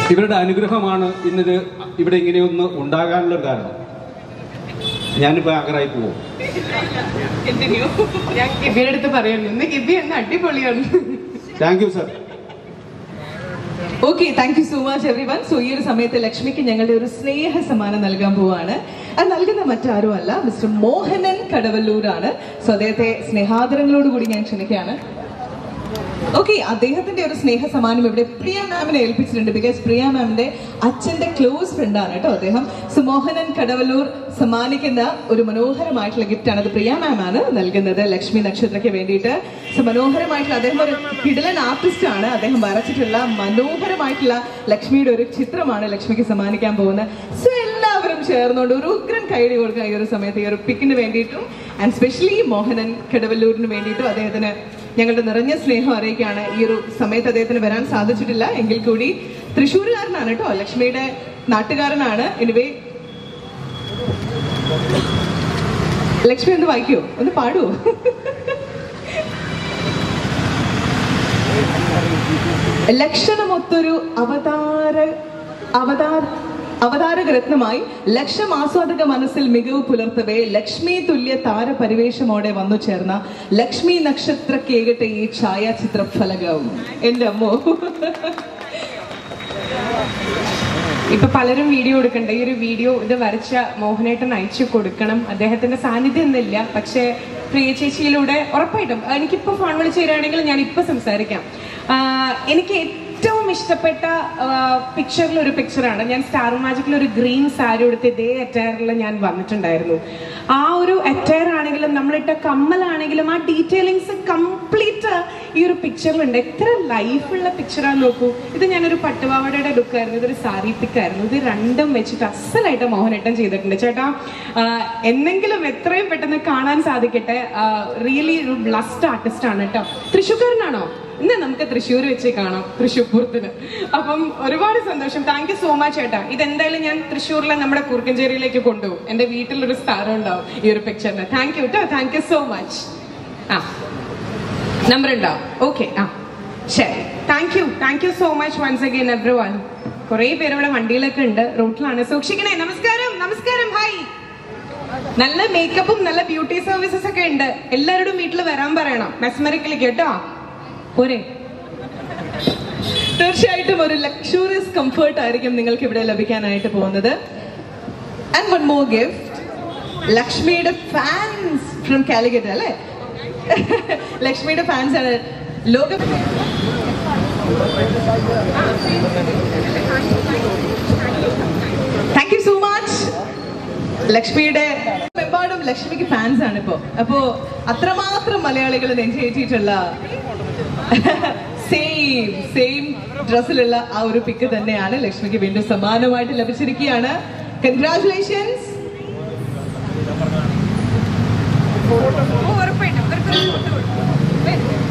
ഇവരുടെ അനുഗ്രഹമാണ് ഇന്നത് ഇവിടെ ഇങ്ങനെയൊന്ന് ഉണ്ടാകാനുള്ള കാരണം. ഞാനിപ്പോൾ ആഗ്രഹമായി പോകും. ഞാൻ കിബിയുടെ അടുത്ത് പറയുന്നു, ഇന്ന് കിബി എന്ന് അടിപൊളിയാണ്. Thank you sir. Okay, thank you so much everyone. So ഈ ഒരു സമയത്ത് ലക്ഷ്മിക്ക് ഞങ്ങളുടെ ഒരു സ്നേഹ സമ്മാനം നൽകാൻ പോവാണ്. അത് നൽകുന്ന മറ്റാരും അല്ല, മിസ്റ്റർ മോഹനൻ കടവല്ലൂരാണ്. സോ അദ്ദേഹത്തെ സ്നേഹാദരങ്ങളോടുകൂടി ഞാൻ ക്ഷണിക്കുകയാണ്. ഓക്കെ, അദ്ദേഹത്തിന്റെ ഒരു സ്നേഹ സമ്മാനം ഇവിടെ പ്രിയ മാമിനെ ഏൽപ്പിച്ചിട്ടുണ്ട്. ബിക്കോസ് പ്രിയ മാമിന്റെ അച്ഛന്റെ ക്ലോസ് ഫ്രണ്ട് ആണ് കേട്ടോ അദ്ദേഹം. സോ മോഹനൻ കടവല്ലൂർ സമ്മാനിക്കുന്ന ഒരു മനോഹരമായിട്ടുള്ള ഗിഫ്റ്റ് ആണ്. അത് പ്രിയ മാം ആണ് നൽകുന്നത് ലക്ഷ്മി നക്ഷത്രയ്ക്ക് വേണ്ടിയിട്ട്. സോ മനോഹരമായിട്ടുള്ള, അദ്ദേഹം ഒരു കിടിലൻ ആർട്ടിസ്റ്റ് ആണ്. അദ്ദേഹം വരച്ചിട്ടുള്ള മനോഹരമായിട്ടുള്ള ലക്ഷ്മിയുടെ ഒരു ചിത്രമാണ് ലക്ഷ്മിക്ക് സമ്മാനിക്കാൻ പോകുന്നത്. സോ എല്ലാവരും ചേർന്നുകൊണ്ട് ഒരു ഉഗ്രൻ കൈഡി കൊടുക്കുക ഈ ഒരു സമയത്ത്, ഈ ഒരു പിക്കിന് വേണ്ടിയിട്ടും ആൻഡ് സ്പെഷ്യലി മോഹനൻ കടവല്ലൂരിന് വേണ്ടിയിട്ടും അദ്ദേഹത്തിന് ഞങ്ങളുടെ നിറഞ്ഞ സ്നേഹം അറിയിക്കുകയാണ്. ഈ ഒരു സമയത്ത് അദ്ദേഹത്തിന് വരാൻ സാധിച്ചിട്ടില്ല എങ്കിൽ കൂടി തൃശ്ശൂരുകാരനാണ് കേട്ടോ, ലക്ഷ്മിയുടെ നാട്ടുകാരനാണ്. എനിവേ ലക്ഷ്മി ഒന്ന് വായിക്കോ, ഒന്ന് പാടുവോ? ലക്ഷണമൊത്തൊരു അവതാരകരത്നമായി ലക്ഷം ആസ്വാദക മനസ്സിൽ മികവ് പുലർത്തവേ ലക്ഷ്മി തുല്യ താരപരിവേഷമോടെ വന്നു ചേർന്ന ലക്ഷ്മി നക്ഷത്ര കേകട്ടെ ഈ ഛായാചിത്ര ഫലകം. എന്റെ അമ്മോ, ഇപ്പൊ പലരും വീഡിയോ എടുക്കണ്ട. ഈ ഒരു വീഡിയോ ഇത് വരച്ച മോഹനേട്ടൻ അയച്ചു കൊടുക്കണം. അദ്ദേഹത്തിന്റെ സാന്നിധ്യം ഒന്നുമില്ല, പക്ഷെ പ്രിയ ചേച്ചിയിലൂടെ ഉറപ്പായിട്ടും എനിക്കിപ്പോ ഫോൺ വിളിച്ചു തരികയാണെങ്കിൽ ഞാൻ ഇപ്പൊ സംസാരിക്കാം. എനിക്ക് ഏറ്റവും ഇഷ്ടപ്പെട്ട പിക്ചറിൽ ഒരു പിക്ചറാണ്. ഞാൻ സ്റ്റാർ മാജിക്കിൽ ഒരു ഗ്രീൻ സാരി എടുത്ത് ഇതേ അറ്റയറിൽ ഞാൻ വന്നിട്ടുണ്ടായിരുന്നു. ആ ഒരു അറ്റയർ ആണെങ്കിലും നമ്മളിട്ട കമ്മലാണെങ്കിലും ആ ഡീറ്റെയിലിങ്സ് കംപ്ലീറ്റ് ഈ ഒരു പിക്ചറിലുണ്ട്. എത്ര ലൈഫുള്ള പിക്ചറാണ് നോക്കൂ. ഇത് ഞാനൊരു പട്ടുപാവാടയുടെ ലുക്കായിരുന്നു, ഇതൊരു സാരി പിക്കായിരുന്നു. ഇത് രണ്ടും വെച്ചിട്ട് അസലായിട്ട് മോഹനേട്ടൻ ചെയ്തിട്ടുണ്ട്. ചേട്ടാ എന്നെങ്കിലും എത്രയും പെട്ടെന്ന് കാണാൻ സാധിക്കട്ടെ. റിയലി ഒരു ബ്ലസ്ഡ് ആർട്ടിസ്റ്റ് ആണ് കേട്ടോ. തൃശ്ശൂർക്കാരനാണോ? ഇന്ന് നമുക്ക് തൃശ്ശൂർ വെച്ച് കാണാം, തൃശ്ശൂർ പൂരത്തിന്. അപ്പം ഒരുപാട് സന്തോഷം. താങ്ക് യു സോ മച്ച് ചേട്ടാ. ഇതെന്തായാലും ഞാൻ തൃശ്ശൂരിലെ നമ്മുടെ കുറുക്കഞ്ചേരിയിലേക്ക് കൊണ്ടുപോകും. എന്റെ വീട്ടിലൊരു സ്ഥാനം ഉണ്ടാവും ഈ ഒരു പിക്ചറിന്. താങ്ക് യു കേട്ടോ, താങ്ക് യു സോ മച്ച്. ആ നമ്പർ ഉണ്ടാവും. ഓക്കെ, ആ ശരി. Thank you so much once again everyone. കുറെ പേര് ഇവിടെ വണ്ടിയിലൊക്കെ ഉണ്ട്, റോട്ടിലാണ്, സൂക്ഷിക്കണേ. നമസ്കാരം, നമസ്കാരം, ഹായ്. നല്ല മേക്കപ്പും നല്ല ബ്യൂട്ടി സർവീസസ് ഒക്കെ ഉണ്ട്. എല്ലാവരോടും വീട്ടിൽ വരാൻ പറയണം മെസ്മറിക്കിലേക്ക് കേട്ടോ. പോരെ? തീർച്ചയായിട്ടും ഒരു ലക്ഷറിയസ് കംഫർട്ട് ആയിരിക്കും നിങ്ങൾക്ക് ഇവിടെ ലഭിക്കാനായിട്ട് പോകുന്നത്. ആൻഡ് വൺ മോർ ഗിഫ്റ്റ്, ലക്ഷ്മിയുടെ ഫാൻസ് ഫ്രം കാലിക്കറ്റ് അല്ലേ? ലക്ഷ്മിയുടെ ഫാൻസ് ആണ് ലോകം. Thank you so much. ലക്ഷ്മിയുടെ എമ്പാടും ലക്ഷ്മിക്ക് ഫാൻസ് ആണ് ഇപ്പോ. അപ്പോ അത്രമാത്രം മലയാളികൾ നെഞ്ചേറ്റിയിട്ടുള്ള സെയിം ഡ്രസ്സിലുള്ള ആ ഒരു പിക്ക് തന്നെയാണ് ലക്ഷ്മിക്ക് വീണ്ടും സമ്മാനമായിട്ട് ലഭിച്ചിരിക്കുകയാണ്. കൺഗ്രാറ്റുലേഷൻസ്. ഉറപ്പായിട്ടും